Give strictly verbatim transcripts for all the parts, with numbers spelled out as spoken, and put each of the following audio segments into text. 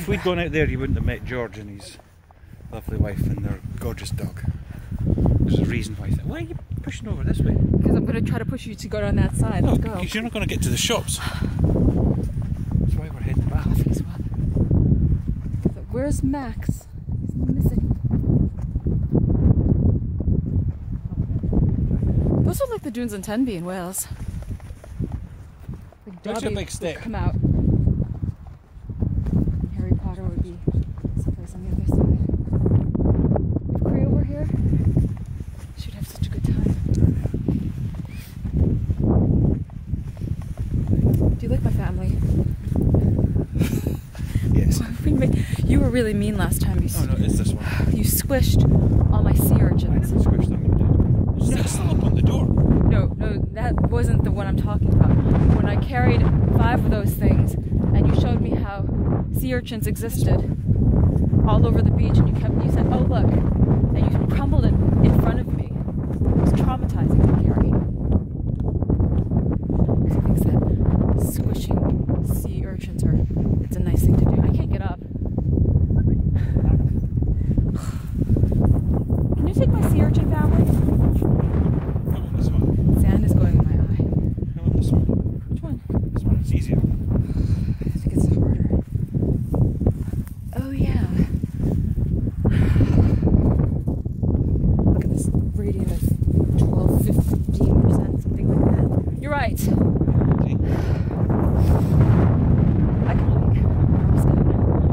If we'd gone out there, you wouldn't have met George and his lovely wife and their gorgeous dog. There's a reason why. Why are you pushing over this way? Because I'm going to try to push you to go down that side. No, Let's go. because you're not going to get to the shops. That's why we're heading back. Where's Max? He's missing. Those are like the dunes in Tenby in Wales. Like That's a big step. Come out. Harry Potter would be someplace on the other side. If Creo were here, she'd have such a good time. Do you like my family? Yes. You were really mean last time. You oh no, it's this one. You squished all my sea urchins. I didn't squish them, you did. It's No. still up on the door. No, no, that wasn't the one I'm talking about. When I carried five of those things and you showed me how sea urchins existed all over the beach and you kept, you said, oh look, and you crumbled it in front of me. It was traumatizing to carry. Because he thinks that squishing sea urchins are, it's a nice thing to do. I can't get up. Can you take my sea urchin family? This one. Sand is going in my eye. How about this one? Which one? This one, it's easier. I think it's harder. Oh yeah. Look at this gradient of twelve, fifteen percent, something like that. You're right. See? I can hike. I'm scared.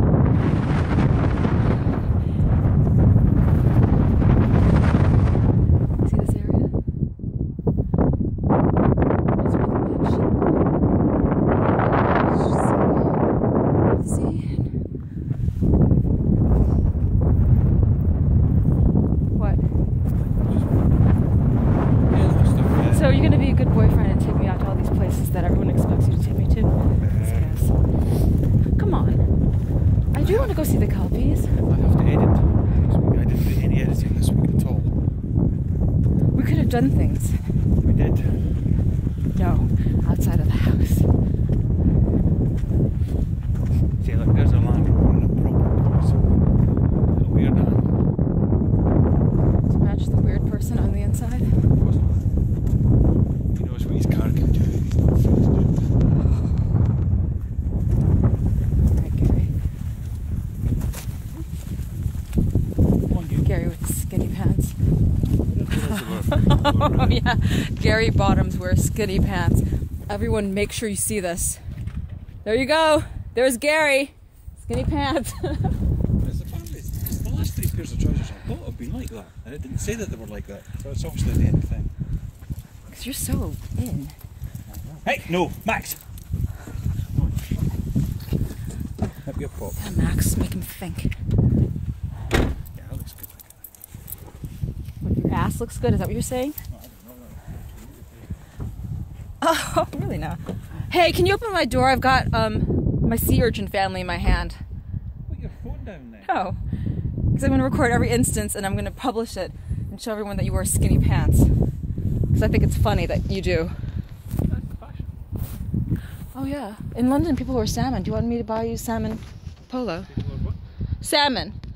See this area? That's where the black sheep go. See? What? Yeah, that stuff, yeah. So you're gonna be a good boyfriend and take me out to all these places that everyone expects you to take me to? Yes. Come on. I do want to go see the kelpies. I have to edit this week. I didn't do any editing this week at all. We could have done things. We did. No, outside of the house. See, look, there's a Land Rover in a proper place. A weird animal. To match the weird person on the inside. He knows what his car can do. He's not afraid to do it. Alright, Gary. Come on, you. Gary with skinny pants. Oh, Oh yeah, Gary Bottoms wears skinny pants. Everyone make sure you see this. There you go. There's Gary. Skinny pants. It's apparently, it's the last three pairs of trousers I thought have been like that. And it didn't say that they were like that. So it's obviously the end thing. Because you're so in. Hey, no, Max! Help your pop. Yeah, Max, make him think. Yeah, that looks good. What, your ass looks good? Is that what you're saying? No, I don't know. Oh, really now? Hey, can you open my door? I've got um my sea urchin family in my hand. Put your phone down there. No. Because I'm going to record every instance and I'm going to publish it and show everyone that you wear skinny pants. Because I think it's funny that you do. That's the fashion. Oh yeah. In London people wear salmon. Do you want me to buy you salmon polo? People are what? Salmon.